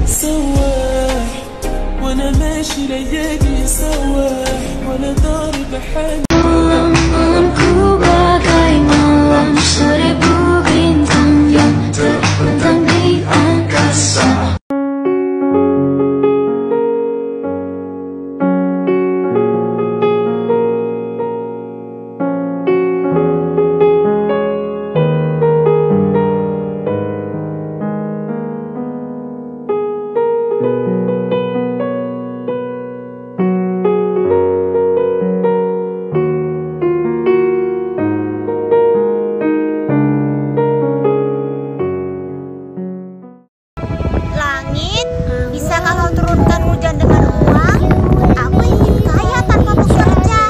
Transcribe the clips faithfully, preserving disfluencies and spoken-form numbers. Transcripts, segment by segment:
سواح وانا ماشي ليالي سواح وانا ضارب حالي. Malam-malamku bagai malam seribu bintang yang terbentang di angkasa. Langit, bisakah kau turunkan hujan dengan uang? Aku ingin kaya tanpa bekerja.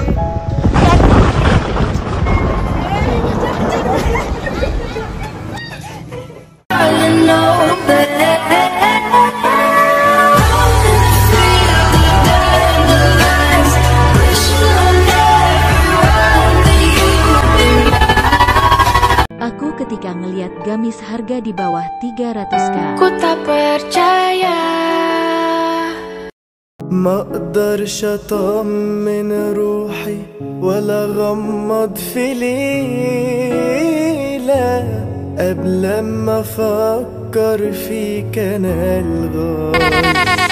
Aku ketika ngeliat gamis harga di bawah tiga ratus k. Ku tak percaya. ما اقدرش اطمن روحي ولا غمض في ليلة قبل ما افكر فيك انا الغالي.